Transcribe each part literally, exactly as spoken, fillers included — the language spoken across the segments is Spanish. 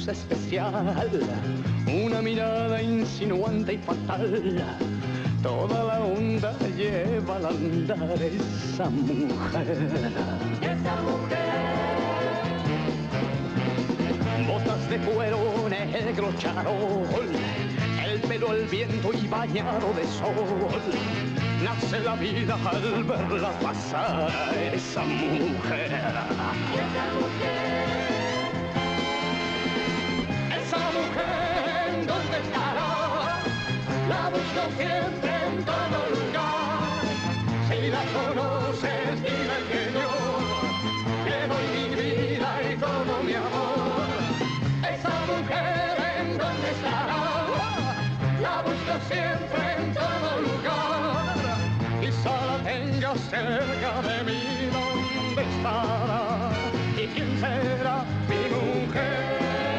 luz especial, una mirada insinuante y fatal. Toda la onda lleva al andar esa mujer. Esa mujer. Botas de cuero negro charol, el pelo al viento y bañado de sol. Nace la vida al verla pasar, esa mujer. Esa mujer. Esa mujer, ¿dónde estará? La busco siempre en todo lugar. Si la conoces, dile que yo le doy mi vida y todo mi amor. Esa mujer, ¿en dónde estará? La busco siempre en todo lugar. Quizá la tenga cerca de mí, ¿dónde estará? ¿Y quién será mi mujer?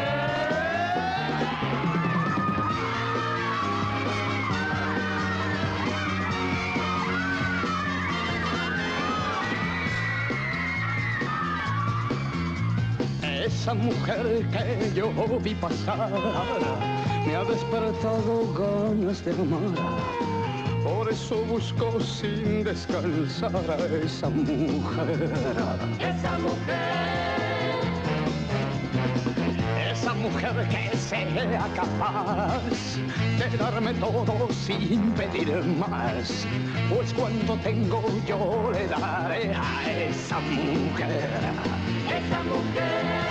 Esa mujer que yo vi pasar me ha despertado ganas de amar. Por eso busco sin descansar a esa mujer. Esa mujer. Esa mujer que sea capaz de darme todo sin pedir más. Pues cuanto tengo yo le daré a esa mujer. Esa mujer.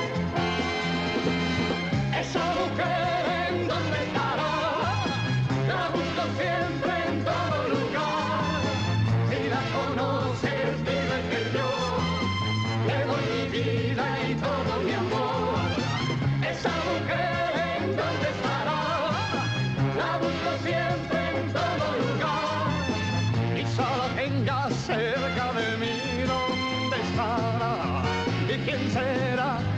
Esa mujer, ¿en dónde estará? La busco siempre en todo lugar. Si la conoces, dile que yo le doy mi vida y todo mi amor. Esa mujer, ¿en dónde estará? La busco siempre en todo lugar. Quizá la tenga cerca de mí, ¿dónde estará? ¿Y quién será?